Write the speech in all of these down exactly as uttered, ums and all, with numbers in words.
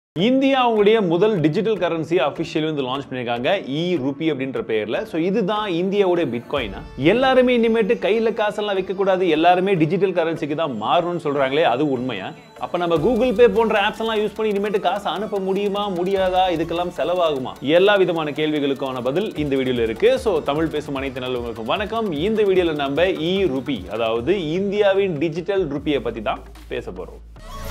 India அவங்களுடைய முதல் digital currency officially வந்து லான்ச் பண்ணிருக்காங்க E-Rupee அப்படின்ற பெயர்ல. சோ இதுதான் இந்தியாவோட பிட்காயின். எல்லாருமே இனிமேட்டு கையில காசெல்லாம் வைக்க கூடாது, எல்லாருமே டிஜிட்டல் கரன்சிக்கு தான் மாறணும்னு சொல்றாங்களே, அது உண்மையா? அப்ப நம்ம கூகுள் பே போன்ற ஆப்ஸ் எல்லாம் யூஸ் பண்ணி இனிமேட்டு காசு அனுப்ப முடியுமா முடியாதா, இதுக்கெல்லாம் செலவாகுமா? எல்லா விதமான கேள்விகளுக்கான பதில் இந்த வீடியோல இருக்கு. சோ தமிழ் பேசும் அனைத்து நல்லவங்களுக்கும் வணக்கம். இந்த வீடியோல நம்ம E-Rupee அதாவது இந்தியாவின் டிஜிட்டல் ரூபியை பத்தி தான் பேச போறோம்.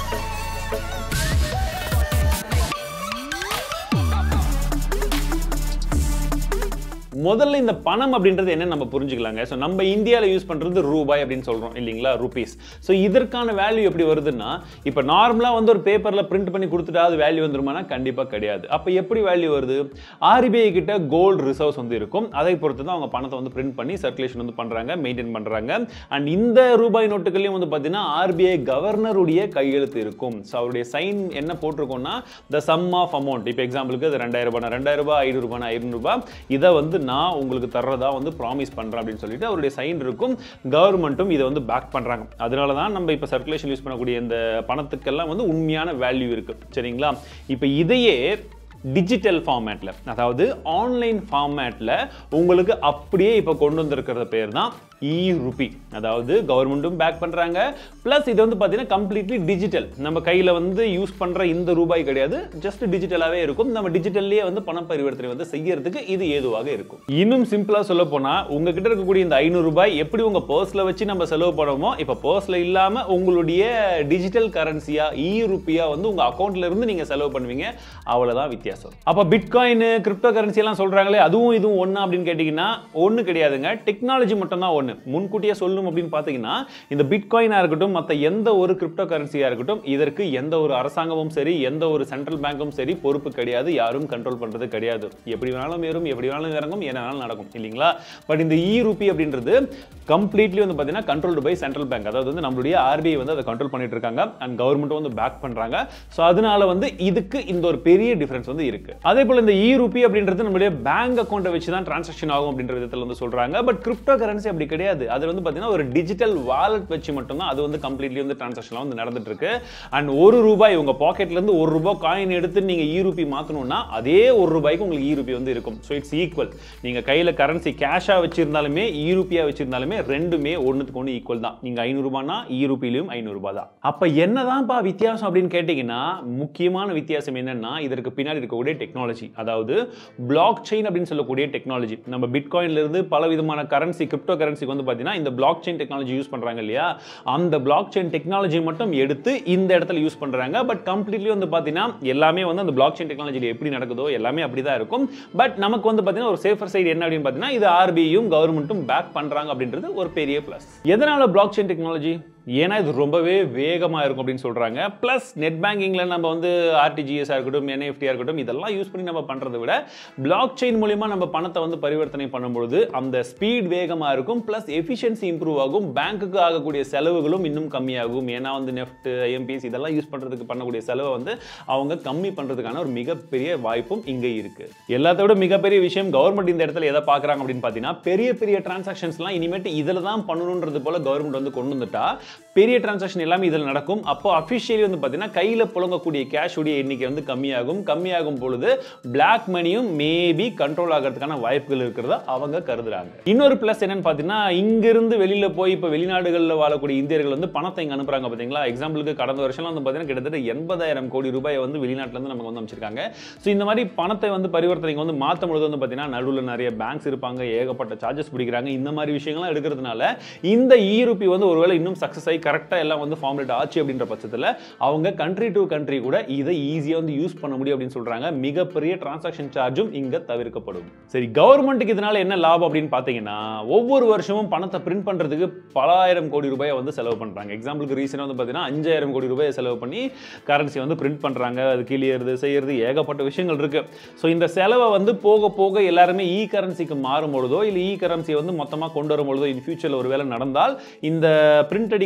முதல்ல இந்த பணம் அப்படின்றது என்ன நம்ம புரிஞ்சுக்கலாங்க. சோ நம்ம இந்தியால யூஸ் பண்றது ரூபாய் அப்படினு சொல்றோம் இல்லீங்களா, ரூபீஸ். சோ இதற்கான வேல்யூ எப்படி வருதுன்னா, இப்ப நார்மலா வந்து ஒரு பேப்பர்ல பிரிண்ட் பண்ணி கொடுத்துட்டா அது வேல்யூ வந்துருமானா கண்டிப்பா கிடையாது. அப்ப எப்படி வேல்யூ வருது? ஆர் பி ஐ கிட்ட கோல்ட் ரிசர்வ்ஸ் வந்து இருக்கும். அதை பொறுத்து தான் அவங்க பணத்தை வந்து பிரிண்ட் பண்ணி சர்க்குலேஷன் வந்து பண்றாங்க, மெயின்டைன் பண்றாங்க. அண்ட் இந்த ரூபாய் நோட்டுகளையும் வந்து பாத்தீங்கன்னா ஆர் பி ஐ கவர்னருடைய கையெழுத்து இருக்கும். சோ அவருடைய சைன் என்ன போட்டிருக்கோம்னா the sum of amount. இப்போ எக்ஸாம்பிளுக்கு அது ரெண்டாயிரம் ரூபாய் ரெண்டாயிரம் ரூபாய் ஐநூறு ரூபாய் ஐநூறு ரூபாய் இத வந்து நான் உங்களுக்கு தரதா வந்து ப்ராமிஸ் பண்றேன் அப்படினு சொல்லிட்டு அவருடைய சைன் இருக்கும். கவர்மெண்ட்டும் இத வந்து பேக் பண்றாங்க. அதனால தான் நம்ம இப்ப சர்க்குலேஷன் யூஸ் பண்ணக்கூடிய இந்த பணத்துக்கெல்லாம் வந்து உண்மையான வேல்யூ இருக்கு. சரிங்களா? இப்போ இதையே டிஜிட்டல் ஃபார்மேட்ல, அதாவது ஆன்லைன் ஃபார்மேட்ல உங்களுக்கு அப்படியே இப்ப கொண்டு வந்திருக்கிற பேர் தான் E-Rupee. அதாவது கவர்மெண்ட்டும் பேக் பண்றாங்க, பிளஸ் இது வந்து பாத்தீங்கன்னா கம்ப்ளீட்லி டிஜிட்டல். நம்ம கையில வந்து யூஸ் பண்ற இந்த ரூபாய் கிடையாது, ஜஸ்ட் டிஜிட்டலாவே இருக்கும். நம்ம டிஜிட்டல்லயே வந்து பண பரிவர்த்தனை வந்து செய்யறதுக்கு இது ஏதுவாக இருக்கும். இன்னும் சிம்பிளா சொல்ல போனா, உங்ககிட்ட இருக்கக்கூடிய இந்த ஐநூறு ரூபாய் எப்படி உங்க பர்ஸ்ல வச்சு நம்ம செலவு பண்ணுவோமோ, இப்ப பர்ஸ்ல இல்லாம உங்களுடைய டிஜிட்டல் கரன்சியா E-Rupee வந்து உங்க அக்கவுண்ட்ல இருந்து நீங்க செலவு பண்ணுவீங்க. அவ்வளவுதான் வித்தியாசம். அப்ப பிட்காயின், கிரிப்டோ கரன்சி எல்லாம் சொல்றாங்களே, அதுவும் இதுவும் ஒண்ணா அப்படின்னு கேட்டீங்கன்னா ஒண்ணு கிடையாதுங்க. டெக்னாலஜி மட்டும் தான் ஒண்ணு. முன்கூட்டியே சொல்லணும் அப்படின்னு பாத்தீங்கன்னா, இந்த பிட்காயினா இருக்கட்டும், மத்த எந்த ஒரு கிரிப்டோ கரன்சியா இருக்கட்டும், இதற்கு எந்த ஒரு அரசாங்கமும் சரி, எந்த ஒரு சென்ட்ரல் பேங்கும் சரி பொறுப்பு கிடையாது, யாரும் கண்ட்ரோல் பண்றது கிடையாது. எப்படி வேணாலும் ஏறும், எப்படி வேணாலும் இறங்கும், என்ன வேணாலும் நடக்கும் இல்லீங்களா? பட் இந்த E-Rupee அப்படின்றது கம்ப்ளீட்லி வந்து பாத்தீங்கன்னா கண்ட்ரோல்டு பை சென்ட்ரல் பேங்க். அதாவது வந்து நம்மளுடைய ஆர் பி ஐ வந்து அதை கண்ட்ரோல் பண்ணிட்டு இருக்காங்க, அண்ட் கவர்மெண்ட் வந்து பேக் பண்றாங்க. சோ அதனால வந்து இதுக்கு இந்த ஒரு பெரிய டிஃபரன்ஸ் வந்து இருக்கு. அதே போல இந்த E-Rupee அப்படின்றது நம்மளுடைய பேங்க் அக்கவுண்ட்டை வச்சு தான் டிரான்சாக்ஷன் ஆகும் அப்படின்ற விதத்துல வந்து சொல்றாங்க. பட் கிரிப்டோ கரன்சி அப்படி கிடையாது. அது வந்து பாத்தீங்கன்னா ஒரு டிஜிட்டல் வாலெட் வச்சு மட்டும் தான் அது வந்து கம்ப்ளீட்லி வந்து டிரான்சாக்ஷன் வந்து நடந்துட்டு இருக்கு. அண்ட் ஒரு ரூபாய் உங்க பாக்கெட்ல இருந்து ஒரு ரூபாய் காயின் எடுத்து நீங்க E-Rupee மாத்தணும்னா அதே ஒரு ரூபாய்க்கு உங்களுக்கு E-Rupee வந்து இருக்கும். So it's equal. நீங்க கையில கரன்சி கேஷா வச்சிருந்தாலுமே E-Rupee வச்சிருந்தாலுமே ரெண்டுமே ஒண்ணுக்கு ஒண்ணு ஈக்குவல் தான். நீங்க ஐநூறு ரூபாய்னா E-Rupeeலயும் ஐநூறு ரூபாய் தான். அப்ப என்னதான்ப்பா வித்தியாசம் அப்படின்னு கேட்டீங்கன்னா, முக்கியமான வித்தியாசம் என்னன்னா இதற்கு பின்னாடி இருக்கக்கூடிய டெக்னாலஜி, அதாவது பிளாக் செயின் அப்படின்னு சொல்லக்கூடிய டெக்னாலஜி. நம்ம பிட்காயின்ல இருந்து பல விதமான கரன்சி, கிரிப்டோ கரன்சிக்கு வந்து பாத்தீங்கன்னா இந்த பிளாக் செயின் டெக்னாலஜி யூஸ் பண்றாங்க இல்லையா, அந்த பிளாக் செயின் டெக்னாலஜி மட்டும் எடுத்து இந்த இடத்துல யூஸ் பண்றாங்க. பட் கம்ப்ளீட்லி வந்து பாத்தீங்கன்னா எல்லாமே வந்து அந்த பிளாக் செயின் டெக்னாலஜில எப்படி நடக்குதோ எல்லாமே அப்படிதான் இருக்கும். பட் நமக்கு வந்து பாத்தீங்கன்னா ஒரு சேஃபர் சைடு என்ன அப்படின்னு பாத்தீங்கன்னா, இது ஆர் பி ஐயும் கவர்மெண்ட்டும் பேக் பண்றாங்க அப்படின்றது ஒரு பெரிய பிளஸ். எதனால பிளாக் செயின் டெக்னாலஜி? ஏன்னா இது ரொம்பவே வேகமா இருக்கும் அப்படின்னு சொல்றாங்க. பிளஸ் நெட் பேங்கிங்ல நம்ம வந்து ஆர் டி ஜி எஸ் இருக்கட்டும், என் இ எஃப் டி இருக்கட்டும், இதெல்லாம் யூஸ் பண்ணி நம்ம பண்றதை விட பிளாக் செயின் மூலமா நம்ம பணத்தை வந்து பரிவர்த்தனை பண்ணும்போது அந்த ஸ்பீட் வேகமா இருக்கும், பிளஸ் எஃபிஷியன்சி இம்ப்ரூவ் ஆகும், பேங்க்குக்கு ஆகக்கூடிய செலவுகளும் இன்னும் கம்மியாகும். ஏன்னா வந்து NEFT, I M P S இதெல்லாம் யூஸ் பண்றதுக்கு பண்ணக்கூடிய செலவை வந்து அவங்க கம்மி பண்றதுக்கான ஒரு மிகப்பெரிய வாய்ப்பும் இங்க இருக்கு. எல்லாத்தோட மிகப்பெரிய விஷயம், கவர்மெண்ட் இந்த இடத்துல எதை பாக்குறாங்க அப்படின்னு பாத்தீங்கன்னா, பெரிய பெரிய டிரான்சாக்ஷன்ஸ் எல்லாம் இனிமேட்டு இதுல தான் பண்ணணும்ன்றது போல கவர்மெண்ட் வந்து கொண்டு வந்துட்டா பெரிய டிரான்சாக்ஷன் எல்லாமே இதில் நடக்கும். அப்போ அபிஷியலி வந்து பார்த்தீங்கன்னா கையில் புழங்கக்கூடிய கேஷ் உடைய எண்ணிக்கை வந்து கம்மியாகும். கம்மியாகும் பொழுது பிளாக் மணியும் மேபி கண்ட்ரோல் ஆகிறதுக்கான வாய்ப்புகள் இருக்கிறதா அவங்க கருதுறாங்க. இன்னொரு பிளஸ் என்னன்னு பார்த்தீங்கன்னா, இங்கிருந்து வெளியில போய் இப்போ வெளிநாடுகளில் வாழக்கூடிய இந்தியர்கள் வந்து பணத்தை இங்கே அனுப்புறாங்க பார்த்தீங்களா. எக்ஸாம்பிளுக்கு கடந்த வருஷம் வந்து பார்த்தீங்கன்னா கிட்டத்தட்ட எண்பதாயிரம் கோடி ரூபாய் வந்து வெளிநாட்டில இருந்து நமக்கு வந்து அமைச்சிருக்காங்க. ஸோ இந்த மாதிரி பணத்தை வந்து பரிவர்த்தனைக்கு வந்து மாற்றும் பொழுது வந்து பார்த்தீங்கன்னா நடுவில் நிறைய பேங்க்ஸ் இருப்பாங்க, ஏகப்பட்ட சார்ஜஸ் பிடிக்கிறாங்க. இந்த மாதிரி விஷயங்கள்லாம் எடுக்கிறதுனால இந்த E-Rupee வந்து ஒருவேளை இன்னும் சக்சஸ் ஆகி கரெக்ட்டா எல்லாம் வந்து ஃபார்முலேட் ஆச்சு அப்படின்ற பட்சத்துல அவங்க கண்ட்ரி டு கண்ட்ரி கூட இதை ஈஸியா வந்து யூஸ் பண்ண முடியும் அப்படின்னு சொல்றாங்க. மிகப்பெரிய டிரான்சாக்ஷன் சார்ஜும் இங்க தவிர்க்கப்படும். சரி, கவர்மெண்ட்டுக்கு இதனால என்ன லாபம் அப்படின்னு பாத்தீங்கன்னா, ஒவ்வொரு வருஷமும் பணத்தை பிரிண்ட் பண்றதுக்கு பலாயிரம் கோடி ரூபாய் வந்து செலவு பண்றாங்க. எக்ஸாம்பிளுக்கு ரீசனா வந்து பாத்தீங்கன்னா அஞ்சாயிரம் கோடி ரூபாய் செலவு பண்ணி கரன்சி வந்து பிரிண்ட் பண்றாங்க. அது கிளியறது, செய்யறது, ஏகப்பட்ட விஷயங்கள் இருக்கு. சோ இந்த செலவை வந்து போக போக எல்லாருமே இ கரன்சிக்கு மாறும் பொழுதோ இல்ல இ கரன்சி வந்து மொத்தமா கொண்டு வரும் பொழுதோ இன் ஃபியூச்சர்ல ஒருவேளை நடந்தால் இந்த பிரிண்ட் அடிக்க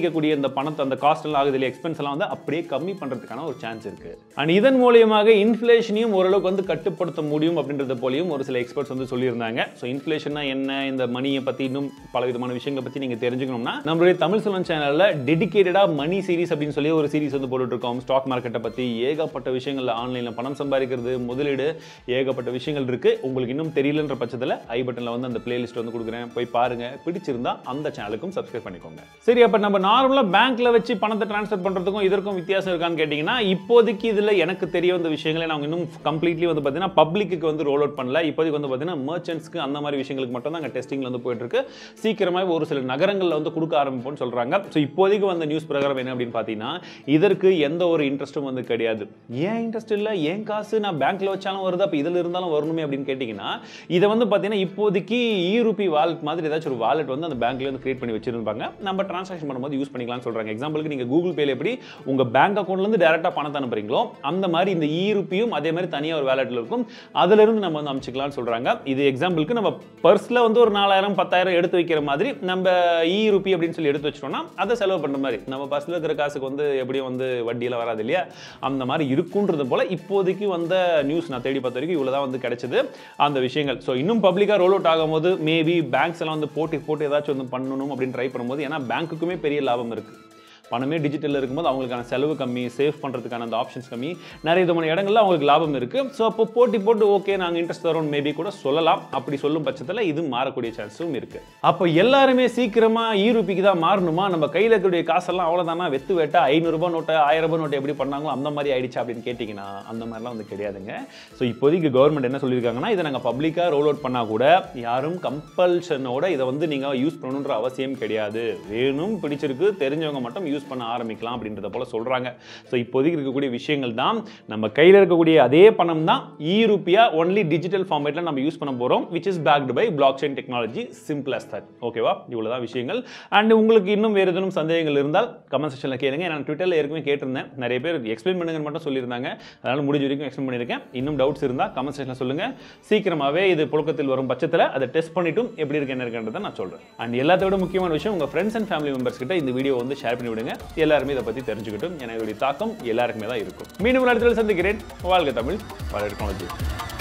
செலவழிக்கக்கூடிய இந்த பணத்தை அந்த காஸ்ட் எல்லாம் ஆகுது இல்லையா எக்ஸ்பென்ஸ் எல்லாம் வந்து அப்படியே கம்மி பண்றதுக்கான ஒரு சான்ஸ் இருக்கு. அண்ட் இதன் மூலமாக இன்ஃப்ளேஷனையும் ஓரளவுக்கு வந்து கட்டுப்படுத்த முடியும் அப்படின்றது போலயும் ஒரு சில எக்ஸ்பர்ட்ஸ் வந்து சொல்லியிருந்தாங்க. ஸோ இன்ஃப்ளேஷன்னா என்ன, இந்த மணியை பத்தி இன்னும் பல விதமான விஷயங்களை பத்தி நீங்க தெரிஞ்சுக்கணும்னா நம்மளுடைய தமிழ் செல்வன் சேனல்ல டெடிகேட்டடா மணி சீரிஸ் அப்படின்னு சொல்லி ஒரு சீரிஸ் வந்து போட்டுட்டு இருக்கோம். ஸ்டாக் மார்க்கெட்டை பத்தி ஏகப்பட்ட விஷயங்கள்ல ஆன்லைன்ல பணம் சம்பாதிக்கிறது, முதலீடு, ஏகப்பட்ட விஷயங்கள் இருக்கு. உங்களுக்கு இன்னும் தெரியலன்ற பட்சத்தில் ஐ பட்டன்ல வந்து அந்த பிளேலிஸ்ட் வந்து கொடுக்குறேன், போய் பாருங்க. பிடிச்சிருந்தா அந்த சேனலுக்கும் சப்ஸ்கிரைப் பண்ணிக்கோங்க. சரி, அப்ப நம்ம நார்மலா பேங்க்ல வச்சு பணத்தை டிரான்ஸ்ஃபர் பண்றதுக்கும் இதற்கும் வித்தியாசம் இருக்கான்னு கேட்டீங்கன்னா, இப்போதைக்கு இதுல எனக்கு தெரிய வந்த விஷயங்களை நாங்க இன்னும் கம்ப்ளீட்லி வந்து பாத்தீங்கன்னா பப்ளிக்கு வந்து ரோல் அவுட் பண்ணல. இப்போதைக்கு வந்து பாத்தீங்கன்னா மர்ச்சன்ட்ஸ்க்கு அந்த மாதிரி விஷயங்களுக்கு மட்டும் தான் டெஸ்டிங்ல வந்து போயிட்டு இருக்கு. சீக்கிரமாக ஒரு சில நகரங்கள்ல வந்து கொடுக்க ஆரம்பிப்போம்னு சொல்றாங்க. ஸோ இப்போதைக்கு வந்த நியூஸ் பிரகாரம் என்ன அப்படின்னு பாத்தீங்கன்னா, இதற்கு எந்த ஒரு இன்ட்ரெஸ்டும் வந்து கிடையாது. ஏன் இன்ட்ரெஸ்ட் இல்ல, ஏன் காசு நான் பேங்க்ல வச்சாலும் வருது, அப்ப இதுல இருந்தாலும் வரணுமே அப்படின்னு கேட்டீங்கன்னா, இதை வந்து பாத்தீங்கன்னா இப்போதைக்கு E-Rupee வாலெட் மாதிரி ஏதாச்சும் ஒரு வாலெட் வந்து அந்த பேங்க்ல வந்து கிரியேட் பண்ணி வச்சிருப்பாங்க. நம்ம டிரான்சாக்ஷன் பண்ணும்போது யூஸ் பண்ணிக்கலாம்னு சொல்றாங்க. எக்ஸாம்பிளுக்கு நீங்க கூகுள் பேல எப்படி உங்க பேங்க் அக்கவுண்ட்ல இருந்து டைரக்டா பணத்தை அனுப்புறீங்களோ அந்த மாதிரி இந்த E-Rupeeயும் அதே மாதிரி தனியா ஒரு வாலெட்ல இருக்கும். அதுல இருந்து நம்ம வந்து அனுப்பிச்சிக்கலாம்னு சொல்றாங்க. இது எக்ஸாம்பிளுக்கு நம்ம பர்ஸ்ல வந்து ஒரு நாலாயிரம் பத்தாயிரம் எடுத்து வைக்கிற மாதிரி நம்ம E-Rupee அப்படின்னு சொல்லி எடுத்து வச்சிட்டோம்னா அதை செலவு பண்ற மாதிரி நம்ம பர்ஸ்ல இருக்கிற காசுக்கு வந்து எப்படியும் வந்து வட்டியெல்லாம் வராது இல்லையா, அந்த மாதிரி இருக்குன்றது போல இப்போதைக்கு வந்த நியூஸ் நான் தேடி பார்த்த வரைக்கும் இவ்வளவுதான் வந்து கிடைச்சது அந்த விஷயங்கள். ஸோ இன்னும் பப்ளிக்கா ரோல் அவுட் ஆகும்போது மேபி பேங்க்ஸ் எல்லாம் வந்து போட்டி போட்டு ஏதாச்சும் வந்து பண்ணணும் அப்படின்னு ட்ரை பண்ணும்போது, ஏன்னா பேங்க்குக்குமே பெரிய லாபம் இருக்கு. பணமே டிஜிட்டலில் இருக்கும்போது அவங்களுக்கான செலவு கம்மி, சேவ் பண்ணுறதுக்கான அந்த ஆப்ஷன்ஸ் கம்மி, நிறைய விதமான இடங்கள்ல அவங்களுக்கு லாபம் இருக்கு. ஸோ அப்போ போட்டி போட்டு ஓகே நாங்கள் இன்ட்ரெஸ்ட் தரோம் மேபி கூட சொல்லலாம். அப்படி சொல்லும் பட்சத்தில் இது மாறக்கூடிய சான்ஸும் இருக்கு. அப்போ எல்லாருமே சீக்கிரமா E-Rupeeக்கு தான் மாறணுமா, நம்ம கையில் இருக்கக்கூடிய காசெல்லாம் அவ்வளோதானா, வெத்து வேட்டா ஐநூறு ரூபாய் நோட்டை ஆயிரம் ரூபாய் நோட்டை எப்படி பண்ணாங்களோ அந்த மாதிரி ஆயிடுச்சா அப்படின்னு கேட்டிங்கன்னா அந்த மாதிரிலாம் வந்து கிடையாதுங்க. ஸோ இப்போதைக்கு கவர்மெண்ட் என்ன சொல்லியிருக்காங்கன்னா, இதை நாங்கள் பப்ளிக்காக ரோல் அவுட் பண்ணால் கூட யாரும் கம்பல்ஷனோட இதை வந்து நீங்கள் யூஸ் பண்ணணுன்ற அவசியம் கிடையாது. வேணும் பிடிச்சிருக்கு தெரிஞ்சவங்க மட்டும் யூஸ் பண்ண ஆரம்பிக்கலாம் அப்படின்றத போல சொல்றாங்க. சோ இப்போதைக்கு இருக்கக்கூடிய விஷயங்கள் தான், நம்ம கையில இருக்கக்கூடிய அதே பணம் தான் E-Rupee only டிஜிட்டல் ஃபார்மேட்ல நம்ம யூஸ் பண்ண போறோம், which is backed by blockchain technology. Simple as that. ஓகேவா, இவ்வளவுதான் விஷயங்கள். அண்ட் உங்களுக்கு இன்னும் வேறு ஏதேனும் சந்தேகங்கள் இருந்தால் கமெண்ட் செக்ஷன்ல கேளுங்க. நான் ட்விட்டர்ல ஏற்கனவே கேட்டிருந்தேன், நிறைய பேர் எக்ஸ்பிளைன் பண்ணுங்கன்னு மட்டும் சொல்லியிருந்தாங்க. அதனால முடிஞ்ச வரைக்கும் எக்ஸ்பிளைன் பண்ணியிருக்கேன். இன்னும் டவுட்ஸ் இருந்தா கமெண்ட் செக்ஷன்ல சொல்லுங்க. சீக்கிரமாவே இது புழக்கத்தில் வரும் பட்சத்தில் அதை டெஸ்ட் பண்ணிட்டும் எப்படி இருக்கு என்ன இருக்குன்றதை நான் சொல்றேன். அண்ட் எல்லாத்தோட முக்கியமான விஷயம், உங்க ஃப்ரெண்ட்ஸ் அண்ட் ஃபேமிலி மெம்பர்ஸ் கிட்ட இந்த வீடியோ வந்து ஷேர் பண்ணி விடுங்க. எல்லாருமே இதை பத்தி தெரிஞ்சுக்கிட்டும். எனக்கு தாக்கம் எல்லாருக்குமே தான் இருக்கும். மீண்டும் இடத்துல சந்திக்கிறேன். வாழ்க தமிழ், வாழ்க டெக்னாலஜி.